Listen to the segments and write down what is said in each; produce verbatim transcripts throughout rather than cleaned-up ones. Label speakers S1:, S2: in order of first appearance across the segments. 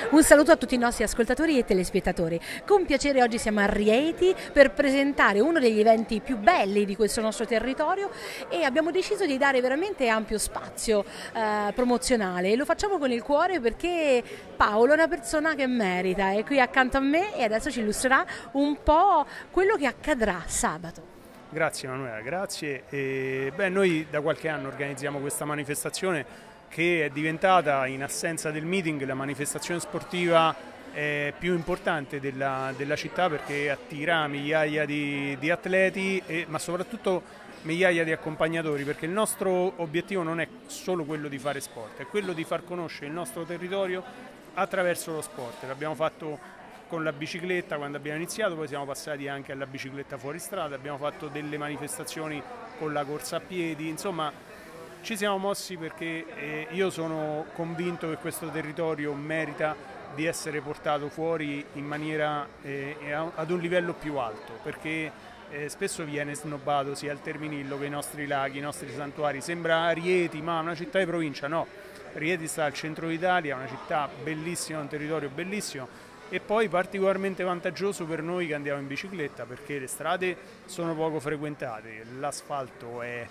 S1: Un saluto a tutti i nostri ascoltatori e telespettatori. Con piacere oggi siamo a Rieti per presentare uno degli eventi più belli di questo nostro territorio e abbiamo deciso di dare veramente ampio spazio eh, promozionale e lo facciamo con il cuore perché Paolo è una persona che merita, è qui accanto a me e adesso ci illustrerà un po' quello che accadrà sabato.
S2: Grazie Emanuela, grazie. E, beh, noi da qualche anno organizziamo questa manifestazione che è diventata, in assenza del meeting, la manifestazione sportiva eh, più importante della, della città, perché attira migliaia di, di atleti, e, ma soprattutto migliaia di accompagnatori, perché il nostro obiettivo non è solo quello di fare sport, è quello di far conoscere il nostro territorio attraverso lo sport. L'abbiamo fatto con la bicicletta quando abbiamo iniziato, poi siamo passati anche alla bicicletta fuori strada, abbiamo fatto delle manifestazioni con la corsa a piedi, insomma ci siamo mossi perché eh, io sono convinto che questo territorio merita di essere portato fuori in maniera eh, ad un livello più alto, perché eh, spesso viene snobbato sia il Terminillo che i nostri laghi, i nostri santuari. Sembra Rieti, ma una città di provincia, no, Rieti sta al centro d'Italia, una città bellissima, un territorio bellissimo e poi particolarmente vantaggioso per noi che andiamo in bicicletta, perché le strade sono poco frequentate, l'asfalto è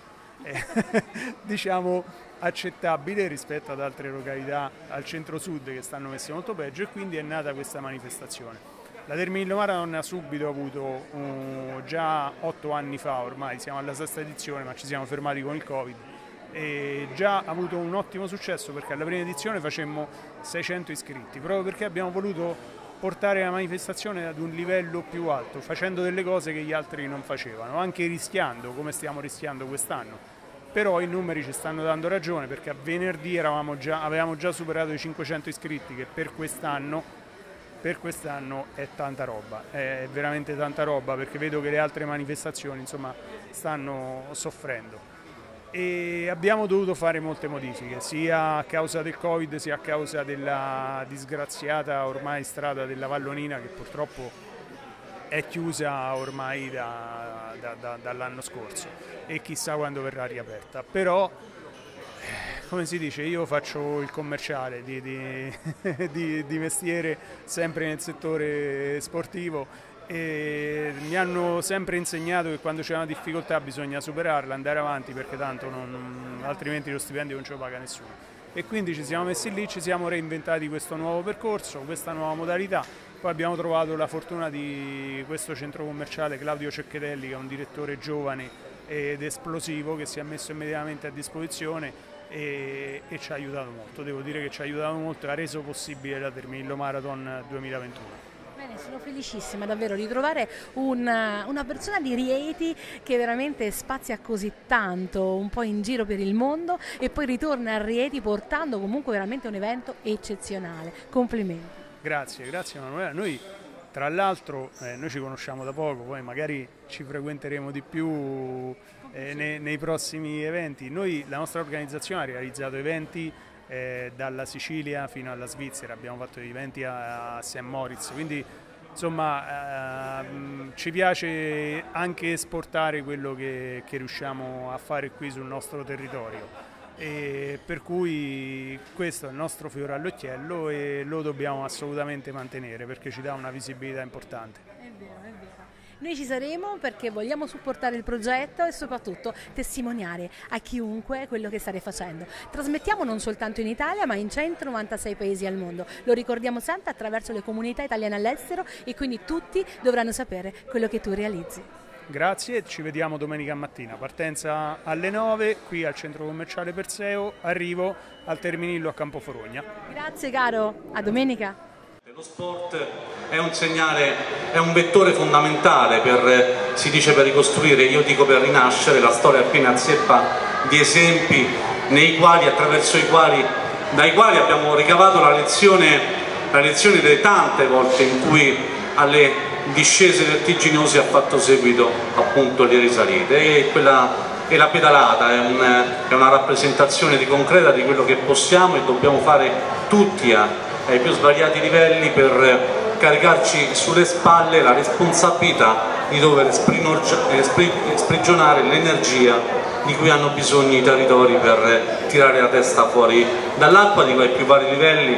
S2: diciamo accettabile rispetto ad altre località al centro-sud che stanno messe molto peggio, e quindi è nata questa manifestazione. La Terminillo Marathon ha subito avuto uh, già otto anni fa, ormai siamo alla sesta edizione, ma ci siamo fermati con il Covid, e già ha avuto un ottimo successo perché alla prima edizione facemmo seicento iscritti, proprio perché abbiamo voluto portare la manifestazione ad un livello più alto, facendo delle cose che gli altri non facevano, anche rischiando, come stiamo rischiando quest'anno. Però i numeri ci stanno dando ragione, perché a venerdì eravamo già, avevamo già superato i cinquecento iscritti, che per quest'anno per quest'anno è tanta roba, è veramente tanta roba, perché vedo che le altre manifestazioni insomma stanno soffrendo. E abbiamo dovuto fare molte modifiche, sia a causa del Covid sia a causa della disgraziata ormai strada della Vallonina, che purtroppo è chiusa ormai da, da, da, dall'anno scorso e chissà quando verrà riaperta. Però, come si dice, io faccio il commerciale di, di, di, di mestiere, sempre nel settore sportivo, e mi hanno sempre insegnato che quando c'è una difficoltà bisogna superarla, andare avanti, perché tanto non, altrimenti lo stipendio non ce lo paga nessuno. E quindi ci siamo messi lì, ci siamo reinventati questo nuovo percorso, questa nuova modalità. Poi abbiamo trovato la fortuna di questo centro commerciale, Claudio Cecchetelli, che è un direttore giovane ed esplosivo, che si è messo immediatamente a disposizione e, e ci ha aiutato molto. Devo dire che ci ha aiutato molto e ha reso possibile la Terminillo Marathon duemilaventuno.
S1: Bene, sono felicissima davvero di trovare una, una persona di Rieti che veramente spazia così tanto, un po' in giro per il mondo, e poi ritorna a Rieti portando comunque veramente un evento eccezionale. Complimenti.
S2: Grazie, grazie Emanuela. Noi tra l'altro eh, noi ci conosciamo da poco, poi magari ci frequenteremo di più eh, nei, nei prossimi eventi. Noi, la nostra organizzazione ha realizzato eventi eh, dalla Sicilia fino alla Svizzera, abbiamo fatto eventi a, a Saint Moritz, quindi insomma eh, ci piace anche esportare quello che, che riusciamo a fare qui sul nostro territorio. E per cui questo è il nostro fiore all'occhiello e lo dobbiamo assolutamente mantenere, perché ci dà una visibilità importante.
S1: È vero, è vero. Noi ci saremo perché vogliamo supportare il progetto e soprattutto testimoniare a chiunque quello che state facendo. Trasmettiamo non soltanto in Italia, ma in centonovantasei paesi al mondo. Lo ricordiamo sempre attraverso le comunità italiane all'estero, e quindi tutti dovranno sapere quello che tu realizzi.
S2: Grazie, ci vediamo domenica mattina, partenza alle nove qui al centro commerciale Perseo, arrivo al Terminillo a Campoforogna.
S1: Grazie caro, a domenica.
S3: Lo sport è un segnale, è un vettore fondamentale per, si dice, per ricostruire, io dico per rinascere. La storia è piena zeppa di esempi nei quali, attraverso i quali, dai quali abbiamo ricavato la lezione, la lezione delle tante volte in cui alle discese vertiginose ha fatto seguito appunto le risalite, e, quella, e la pedalata è, un, è una rappresentazione di concreta di quello che possiamo e dobbiamo fare tutti a, ai più svariati livelli per caricarci sulle spalle la responsabilità di dover sprigionare l'energia di cui hanno bisogno i territori per tirare la testa fuori dall'acqua, di quei più vari livelli,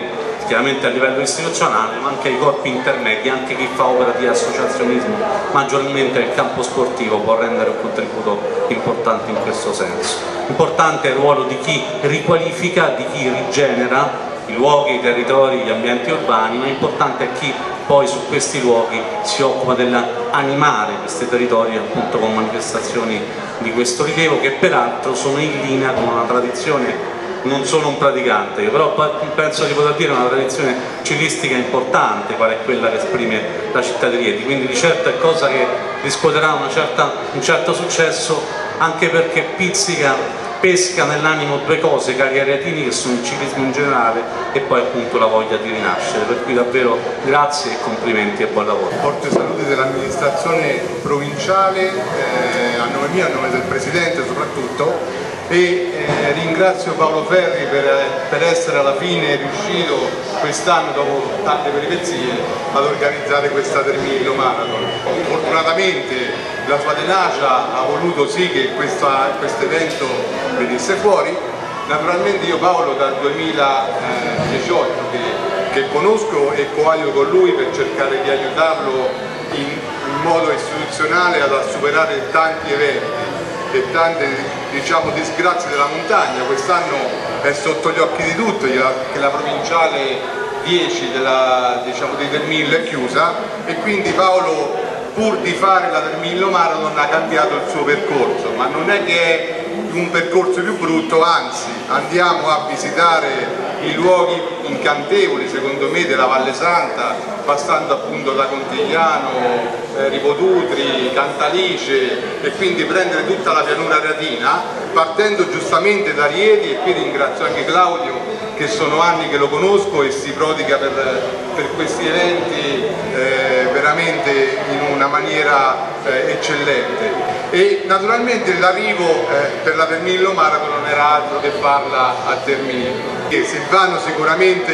S3: chiaramente a livello istituzionale, ma anche ai corpi intermedi, anche chi fa opera di associazionismo maggiormente nel campo sportivo può rendere un contributo importante in questo senso. Importante è il ruolo di chi riqualifica, di chi rigenera i luoghi, i territori, gli ambienti urbani, ma importante è chi poi su questi luoghi si occupa dell'animare questi territori appunto con manifestazioni di questo rilievo, che peraltro sono in linea con una tradizione. Non sono un praticante, io però penso di poter dire una tradizione ciclistica importante, quale è quella che esprime la città di Rieti, quindi di certo è cosa che riscuoterà una certa, un certo successo, anche perché pizzica, pesca nell'animo due cose, cari arietini, che sono il ciclismo in generale e poi appunto la voglia di rinascere, per cui davvero grazie e complimenti e buon lavoro.
S4: Forte salute dell'amministrazione provinciale, eh, a nome mio, a nome del Presidente soprattutto, e eh, ringrazio Paolo Ferri per, per essere alla fine riuscito quest'anno, dopo tante peripezie, ad organizzare questa Termillo Marathon. Fortunatamente la sua tenacia ha voluto sì che questo evento venisse fuori. Naturalmente io Paolo dal duemiladiciotto che, che conosco e coaglio con lui per cercare di aiutarlo in, in modo istituzionale ad superare tanti eventi e tante, diciamo, disgrazie della montagna. Quest'anno è sotto gli occhi di tutti che la provinciale dieci della, diciamo, di Termillo è chiusa, e quindi Paolo, pur di fare la Termillo Marathon, ha cambiato il suo percorso, ma non è che è un percorso più brutto, anzi andiamo a visitare i luoghi incantevoli secondo me della Valle Santa, passando appunto da Contigliano, eh, Ripodutri, Cantalice, e quindi prendere tutta la pianura ariatina, partendo giustamente da Rieti. E qui ringrazio anche Claudio, che sono anni che lo conosco e si prodiga per, per questi eventi eh, veramente in una maniera eh, eccellente. E naturalmente l'arrivo eh, per la Termillo Marathon non era altro che farla a Termillo. E Silvano sicuramente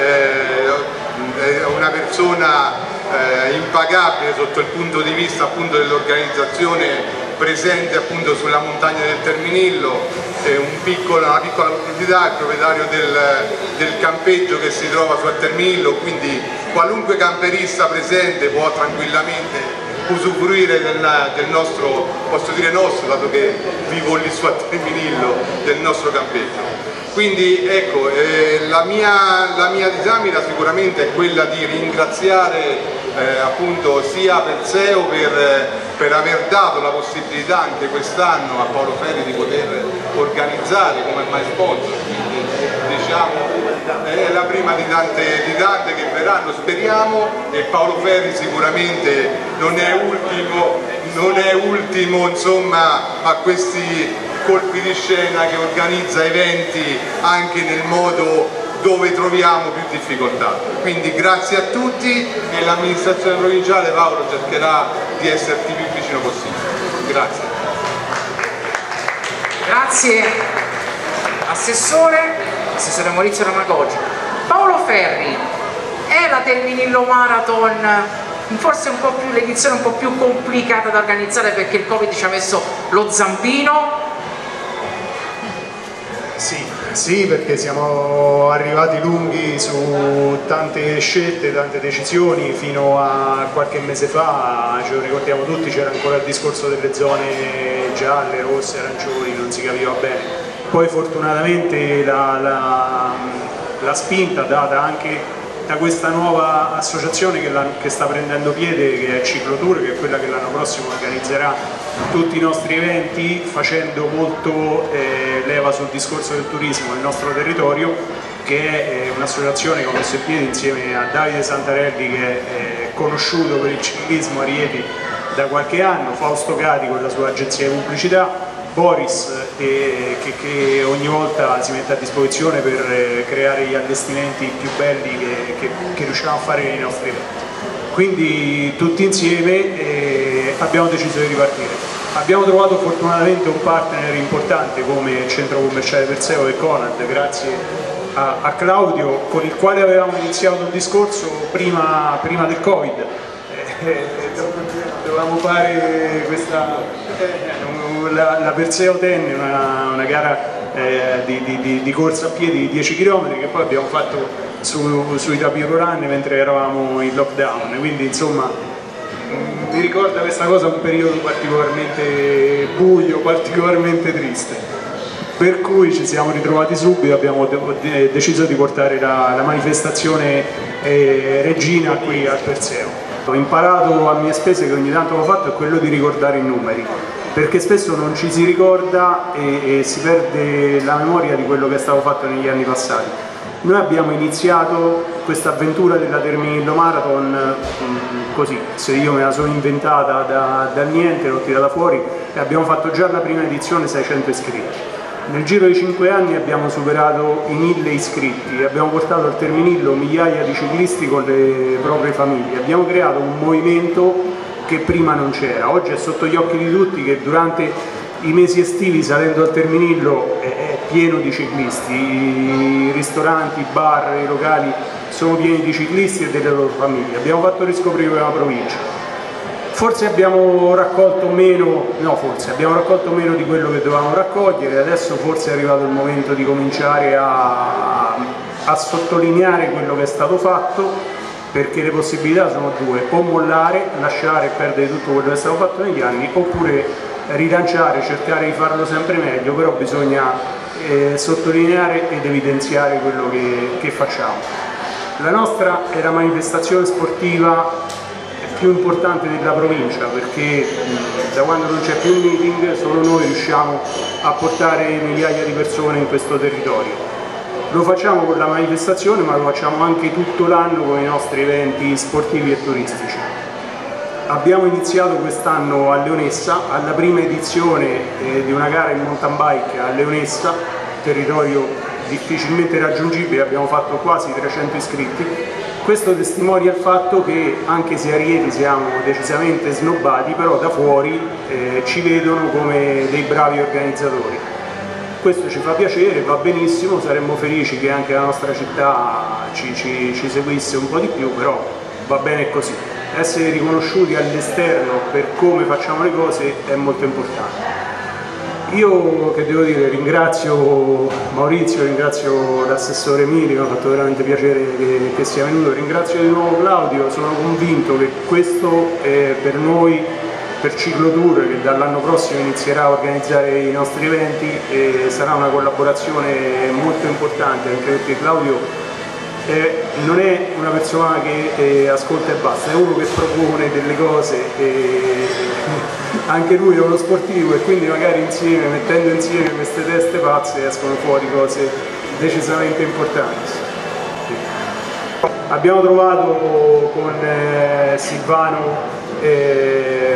S4: eh, è una persona eh, impagabile sotto il punto di vista appunto dell'organizzazione presente appunto sulla montagna del Terminillo, è un piccolo, una piccola proprietà, il proprietario del, del campeggio che si trova su a Terminillo, quindi qualunque camperista presente può tranquillamente usufruire del, del nostro, posso dire nostro, dato che vivo lì su a Terminillo, del nostro campeggio. Quindi ecco, eh, la, mia, la mia disamina sicuramente è quella di ringraziare eh, appunto sia Perseo per, per aver dato la possibilità anche quest'anno a Paolo Ferri di poter organizzare come mai sponsor, quindi diciamo è la prima di tante, di tante che verranno, speriamo, e Paolo Ferri sicuramente non è ultimo, non è ultimo insomma a questi colpi di scena, che organizza eventi anche nel modo dove troviamo più difficoltà. Quindi grazie a tutti, e l'amministrazione provinciale, Paolo, cercherà di esserti più vicino possibile. Grazie.
S5: Grazie Assessore, Assessore Maurizio Ramagogi. Paolo Ferri, è la Terminillo Marathon forse un po' più l'edizione un po' più complicata da organizzare perché il Covid ci ha messo lo zampino?
S2: Sì, sì, perché siamo arrivati lunghi su tante scelte, tante decisioni. Fino a qualche mese fa, ce lo ricordiamo tutti, c'era ancora il discorso delle zone gialle, rosse, arancioni, non si capiva bene. Poi fortunatamente la, la, la spinta data anche da questa nuova associazione che, la, che sta prendendo piede, che è Ciclotour, che è quella che l'anno prossimo organizzerà tutti i nostri eventi, facendo molto eh, leva sul discorso del turismo nel nostro territorio, che è eh, un'associazione che ho messo in piedi insieme a Davide Santarelli, che è eh, conosciuto per il ciclismo a Rieti da qualche anno, Fausto Cati con la sua agenzia di pubblicità, Boris eh, che, che ogni volta si mette a disposizione per eh, creare gli allestimenti più belli che, che, che riusciamo a fare nei nostri eventi. Quindi tutti insieme eh, abbiamo deciso di ripartire. Abbiamo trovato fortunatamente un partner importante come il centro commerciale Perseo e Conad, grazie a, a Claudio, con il quale avevamo iniziato un discorso prima, prima del Covid. Eh, eh, dovevamo fare questa... Eh, La, la Perseo Ten, una, una gara eh, di, di, di corsa a piedi di dieci chilometri che poi abbiamo fatto su, sui tapis roulant mentre eravamo in lockdown, quindi insomma mi ricorda questa cosa un periodo particolarmente buio, particolarmente triste, per cui ci siamo ritrovati subito, abbiamo de deciso di portare la, la manifestazione eh, Regina qui al Perseo. Ho imparato a mie spese, che ogni tanto ho fatto, è quello di ricordare i numeri, perché spesso non ci si ricorda e, e si perde la memoria di quello che è stato fatto negli anni passati. Noi abbiamo iniziato questa avventura della Terminillo Marathon mh, così, se io me la sono inventata da, dal niente, l'ho tirata fuori e abbiamo fatto già la prima edizione seicento iscritti. Nel giro di cinque anni abbiamo superato i mille iscritti e abbiamo portato al Terminillo migliaia di ciclisti con le proprie famiglie. Abbiamo creato un movimento che prima non c'era. Oggi è sotto gli occhi di tutti che durante i mesi estivi, salendo al Terminillo, è pieno di ciclisti, i ristoranti, i bar, i locali sono pieni di ciclisti e delle loro famiglie. Abbiamo fatto riscoprire la provincia. Forse abbiamo raccolto meno, no forse, abbiamo raccolto meno di quello che dovevamo raccogliere, adesso forse è arrivato il momento di cominciare a, a sottolineare quello che è stato fatto, perché le possibilità sono due: o mollare, lasciare e perdere tutto quello che è stato fatto negli anni, oppure rilanciare, cercare di farlo sempre meglio, però bisogna eh, sottolineare ed evidenziare quello che, che facciamo. La nostra è la manifestazione sportiva più importante della provincia, perché mh, da quando non c'è più un meeting solo noi riusciamo a portare migliaia di persone in questo territorio. Lo facciamo con la manifestazione, ma lo facciamo anche tutto l'anno con i nostri eventi sportivi e turistici. Abbiamo iniziato quest'anno a Leonessa, alla prima edizione eh, di una gara in mountain bike a Leonessa, territorio difficilmente raggiungibile, abbiamo fatto quasi trecento iscritti. Questo testimonia il fatto che anche se a Rieti siamo decisamente snobbati, però da fuori eh, ci vedono come dei bravi organizzatori. Questo ci fa piacere, va benissimo, saremmo felici che anche la nostra città ci, ci, ci seguisse un po' di più, però va bene così. Essere riconosciuti all'esterno per come facciamo le cose è molto importante. Io, che devo dire, ringrazio Maurizio, ringrazio l'assessore Emilio, mi ha fatto veramente piacere che, che sia venuto, ringrazio di nuovo Claudio, sono convinto che questo è per noi, per Ciclotour, che dall'anno prossimo inizierà a organizzare i nostri eventi, e sarà una collaborazione molto importante, anche perché Claudio Eh, non è una persona che eh, ascolta e basta, è uno che propone delle cose, e anche lui è uno sportivo, e quindi magari insieme, mettendo insieme queste teste pazze, escono fuori cose decisamente importanti. Sì. Abbiamo trovato con eh, Silvano eh,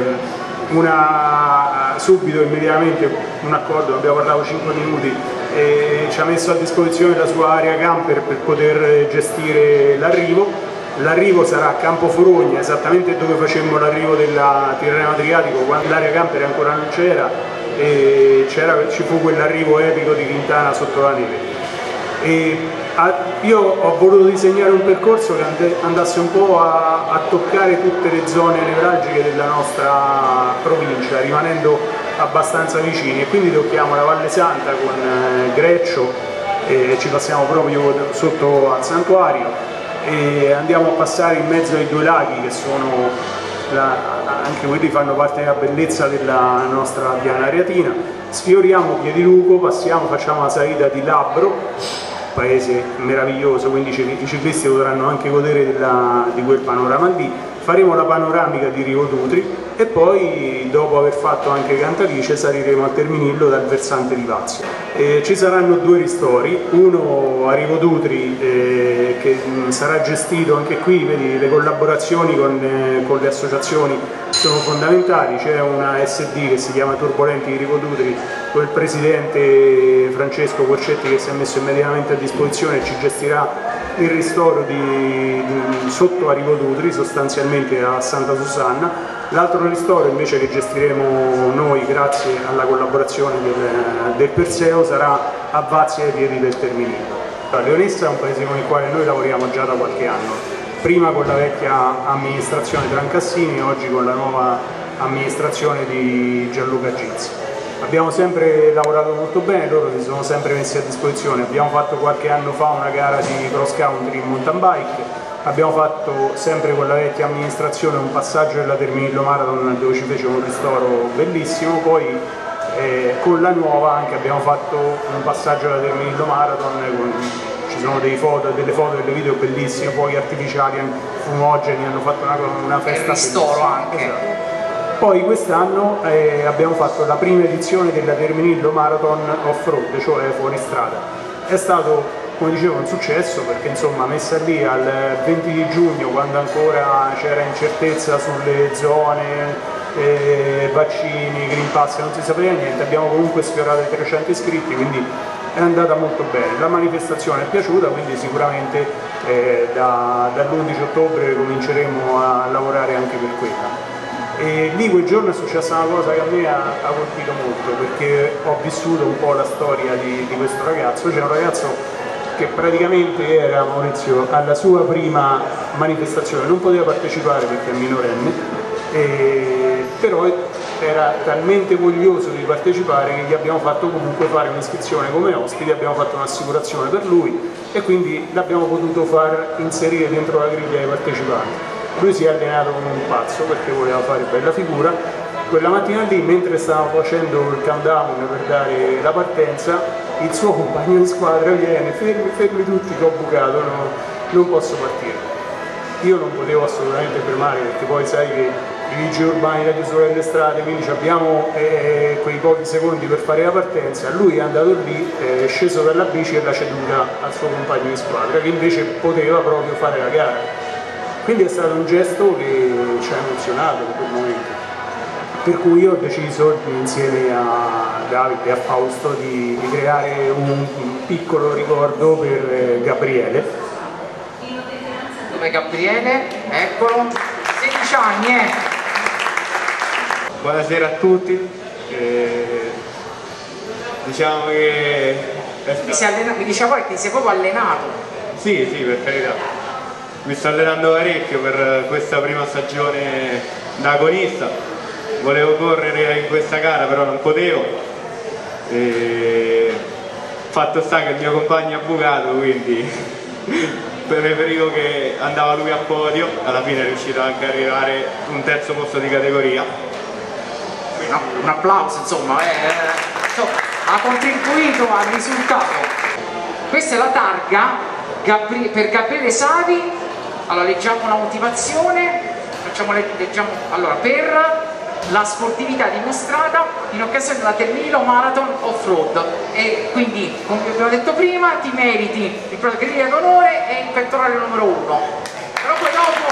S2: una, subito, immediatamente, un accordo, abbiamo parlato cinque minuti, e ci ha messo a disposizione la sua area camper per poter gestire l'arrivo. L'arrivo sarà a Campoforogna, esattamente dove facemmo l'arrivo della Tirreno Adriatico, quando l'area camper ancora non c'era, e ci fu quell'arrivo epico di Quintana sotto la neve. E a, io ho voluto disegnare un percorso che andasse un po' a, a toccare tutte le zone nevralgiche della nostra provincia, rimanendo abbastanza vicini, e quindi tocchiamo la Valle Santa con eh, Greccio, e ci passiamo proprio sotto al santuario e andiamo a passare in mezzo ai due laghi che sono la, anche quelli fanno parte della bellezza della nostra piana ariatina. Sfioriamo Piediluco, passiamo, facciamo la salita di Labbro, paese meraviglioso, quindi i ciclisti potranno anche godere della, di quel panorama lì. Faremo la panoramica di Rivodutri e poi, dopo aver fatto anche Cantalice, saliremo al Terminillo dal versante di Vazio. E ci saranno due ristori, uno a Rivodutri eh, che mh, sarà gestito anche qui, vedi, le collaborazioni con, eh, con le associazioni sono fondamentali. C'è una S D che si chiama Turbolenti di Rivodutri con il presidente Francesco Corcetti, che si è messo immediatamente a disposizione e ci gestirà il ristoro di, di, sotto a Rivodutri, sostanzialmente a Santa Susanna. L'altro ristoro invece che gestiremo noi grazie alla collaborazione del, del Perseo sarà a Vazia ai piedi del Terminillo. Leonessa è un paese con il quale noi lavoriamo già da qualche anno, prima con la vecchia amministrazione Trancassini e oggi con la nuova amministrazione di Gianluca Gizzi. Abbiamo sempre lavorato molto bene, loro si sono sempre messi a disposizione. Abbiamo fatto qualche anno fa una gara di cross country in mountain bike, abbiamo fatto sempre con la vecchia amministrazione un passaggio della Terminillo Marathon dove ci fece un ristoro bellissimo, poi eh, con la nuova anche abbiamo fatto un passaggio della Terminillo Marathon, con, ci sono dei foto, delle foto e delle video bellissime, fuochi artificiali, fumogeni, hanno fatto una, una festa
S5: e ristoro anche.
S2: Esatto. Poi quest'anno eh, abbiamo fatto la prima edizione della Terminillo Marathon off-road, cioè fuoristrada. È stato, come dicevo, un successo perché insomma messa lì al venti di giugno, quando ancora c'era incertezza sulle zone, eh, vaccini, Green Pass, non si sapeva niente, abbiamo comunque sfiorato i trecento iscritti, quindi è andata molto bene. La manifestazione è piaciuta, quindi sicuramente eh, da, dall'undici ottobre cominceremo a lavorare anche per quella. E lì quel giorno è successa una cosa che a me ha, ha colpito molto, perché ho vissuto un po' la storia di, di questo ragazzo. C'è un ragazzo che praticamente era, Maurizio, alla sua prima manifestazione, non poteva partecipare perché è minorenne, e, però era talmente voglioso di partecipare che gli abbiamo fatto comunque fare un'iscrizione come ospite, abbiamo fatto un'assicurazione per lui e quindi l'abbiamo potuto far inserire dentro la griglia dei partecipanti. Lui si è allenato come un pazzo perché voleva fare bella figura. Quella mattina lì, mentre stavamo facendo il countdown per dare la partenza, il suo compagno di squadra viene, fermi, fermi tutti che ho bucato, no, non posso partire. Io non potevo assolutamente fermare perché poi sai che i vigili urbani, la chiusura delle strade, quindi abbiamo eh, quei pochi secondi per fare la partenza. Lui è andato lì, è sceso dalla bici e l'ha ceduta al suo compagno di squadra che invece poteva proprio fare la gara. Quindi è stato un gesto che ci ha emozionato in quel momento, per cui io ho deciso insieme a Davide e a Fausto di, di creare un, un piccolo ricordo per Gabriele.
S5: Dove Gabriele? Eccolo, sedici anni eh!
S6: Buonasera a tutti, eh, diciamo che...
S5: Mi, si allena... Mi diceva che ti sei proprio allenato.
S6: Sì, sì, per carità. Mi sto allenando parecchio per questa prima stagione da agonista, volevo correre in questa gara però non potevo, e fatto sta che il mio compagno ha bucato, quindi preferivo che andava lui a podio, alla fine è riuscito anche ad arrivare un terzo posto di categoria.
S5: No, un applauso insomma, eh, insomma, ha contribuito al risultato. Questa è la targa Gabri- per Gabriele Savi. Allora leggiamo la motivazione, facciamo, leggiamo, allora, per la sportività dimostrata in occasione della Terminillo Marathon Off-Road, e quindi come abbiamo detto prima ti meriti il premio griglia d'onore e il pettorale numero uno. Però poi dopo,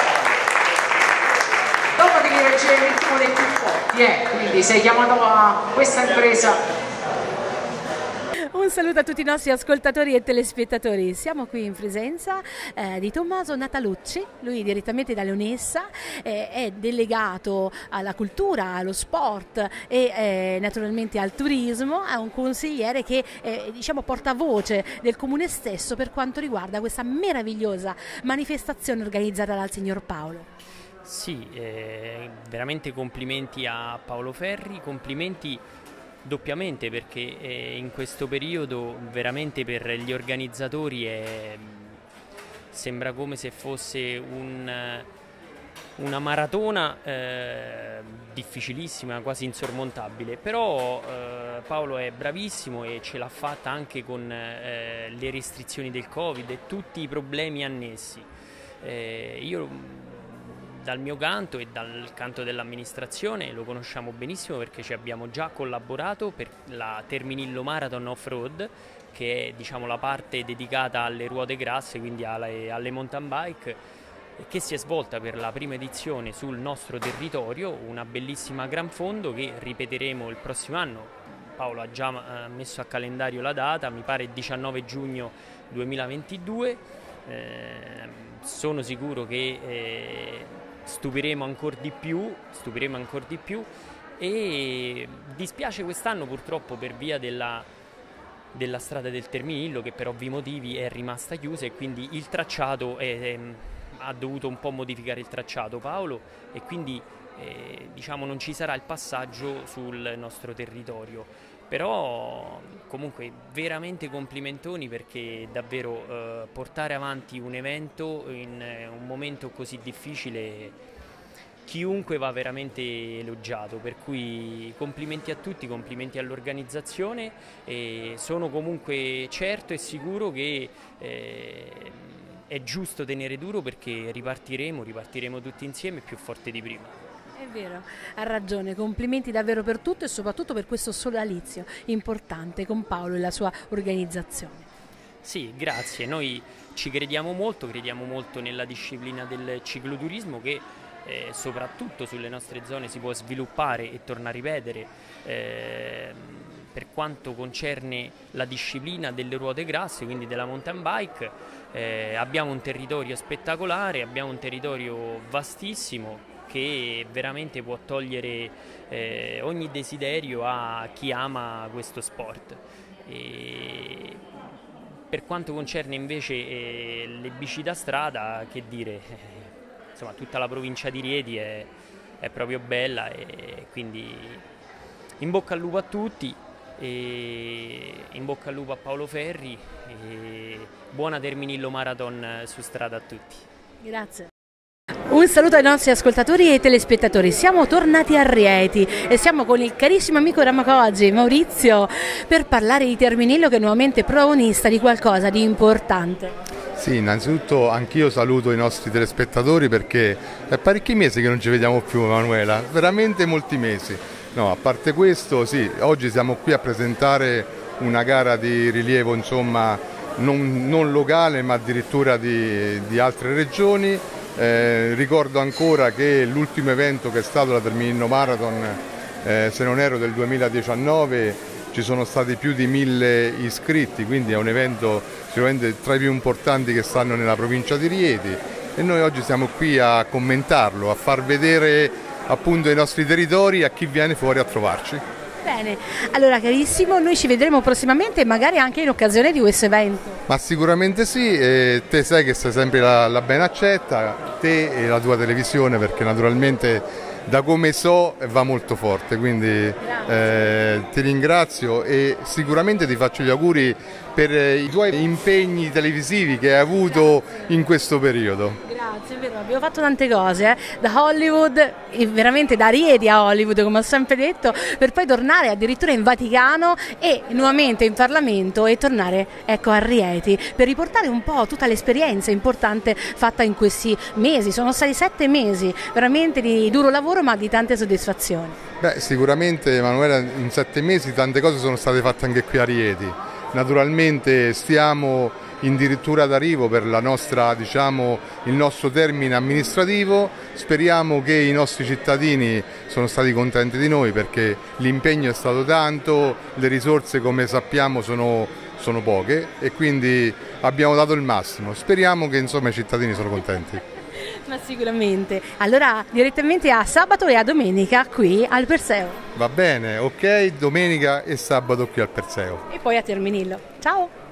S5: dopo devi reggere il ritmo dei più forti, eh? Quindi sei chiamato a questa impresa.
S1: Un saluto a tutti i nostri ascoltatori e telespettatori. Siamo qui in presenza eh, di Tommaso Natalucci, lui direttamente da Leonessa, eh, è delegato alla cultura, allo sport e eh, naturalmente al turismo, è un consigliere che eh, diciamo portavoce del comune stesso per quanto riguarda questa meravigliosa manifestazione organizzata dal signor Paolo.
S7: Sì, eh, veramente complimenti a Paolo Ferri, complimenti doppiamente perché eh, in questo periodo veramente per gli organizzatori è, sembra come se fosse un, una maratona eh, difficilissima, quasi insormontabile, però eh, Paolo è bravissimo e ce l'ha fatta anche con eh, le restrizioni del Covid e tutti i problemi annessi. Eh, io dal mio canto e dal canto dell'amministrazione lo conosciamo benissimo perché ci abbiamo già collaborato per la Terminillo Marathon Off-Road, che è diciamo la parte dedicata alle ruote grasse, quindi alle, alle mountain bike, che si è svolta per la prima edizione sul nostro territorio, una bellissima gran fondo che ripeteremo il prossimo anno. Paolo ha già eh, messo a calendario la data, mi pare diciannove giugno duemilaventidue, eh, sono sicuro che eh, stupiremo ancora di più, stupiremo ancora di più e dispiace quest'anno purtroppo per via della, della strada del Terminillo che per ovvi motivi è rimasta chiusa e quindi il tracciato è, è, ha dovuto un po' modificare il tracciato Paolo e quindi eh, diciamo non ci sarà il passaggio sul nostro territorio. Però comunque veramente complimentoni, perché davvero eh, portare avanti un evento in eh, un momento così difficile, chiunque va veramente elogiato, per cui complimenti a tutti, complimenti all'organizzazione, e sono comunque certo e sicuro che eh, è giusto tenere duro, perché ripartiremo, ripartiremo tutti insieme più forte di prima.
S1: È vero, ha ragione, complimenti davvero per tutto e soprattutto per questo sodalizio importante con Paolo e la sua organizzazione.
S7: Sì, grazie, noi ci crediamo molto, crediamo molto nella disciplina del cicloturismo, che eh, soprattutto sulle nostre zone si può sviluppare e torna a ripetere eh, per quanto concerne la disciplina delle ruote grasse, quindi della mountain bike. Eh, abbiamo un territorio spettacolare, abbiamo un territorio vastissimo che veramente può togliere eh, ogni desiderio a chi ama questo sport. E per quanto concerne invece eh, le bici da strada, che dire, insomma tutta la provincia di Rieti è, è proprio bella, e quindi in bocca al lupo a tutti, e in bocca al lupo a Paolo Ferri, e buona Terminillo Marathon su strada a tutti.
S1: Grazie. Un saluto ai nostri ascoltatori e telespettatori, siamo tornati a Rieti e siamo con il carissimo amico Ramacogi, Maurizio, per parlare di Terminillo, che è nuovamente protagonista di qualcosa di importante.
S4: Sì, innanzitutto anch'io saluto i nostri telespettatori, perché è parecchi mesi che non ci vediamo più, Emanuela, veramente molti mesi. No, a parte questo, sì, oggi siamo qui a presentare una gara di rilievo, insomma, non, non locale ma addirittura di, di altre regioni. Eh, ricordo ancora che l'ultimo evento, che è stato la Terminillo Marathon, eh, se non ero del duemiladiciannove, ci sono stati più di mille iscritti, quindi è un evento sicuramente tra i più importanti che stanno nella provincia di Rieti, e noi oggi siamo qui a commentarlo, a far vedere appunto i nostri territori a chi viene fuori a trovarci.
S1: Bene, allora carissimo, noi ci vedremo prossimamente, magari anche in occasione di questo evento.
S4: Ma sicuramente sì, e te sai che sei sempre la, la ben accetta, te e la tua televisione, perché naturalmente da come so va molto forte, quindi eh, ti ringrazio e sicuramente ti faccio gli auguri per i tuoi impegni televisivi che hai avuto in questo periodo.
S1: Grazie, è vero, abbiamo fatto tante cose, eh? Da Hollywood, veramente da Rieti a Hollywood, come ho sempre detto, per poi tornare addirittura in Vaticano e nuovamente in Parlamento, e tornare, ecco, a Rieti per riportare un po' tutta l'esperienza importante fatta in questi mesi. Sono stati sette mesi veramente di duro lavoro, ma di tante soddisfazioni.
S4: Beh, sicuramente, Emanuela, in sette mesi tante cose sono state fatte anche qui a Rieti. Naturalmente stiamo addirittura d'arrivo per la nostra, diciamo, il nostro termine amministrativo. Speriamo che i nostri cittadini sono stati contenti di noi, perché l'impegno è stato tanto, le risorse, come sappiamo, sono, sono poche, e quindi abbiamo dato il massimo. Speriamo che, insomma, i cittadini sono contenti.
S1: Ma sicuramente. Allora direttamente a sabato e a domenica qui al Perseo.
S4: Va bene, ok, domenica e sabato qui al Perseo.
S1: E poi a Terminillo. Ciao!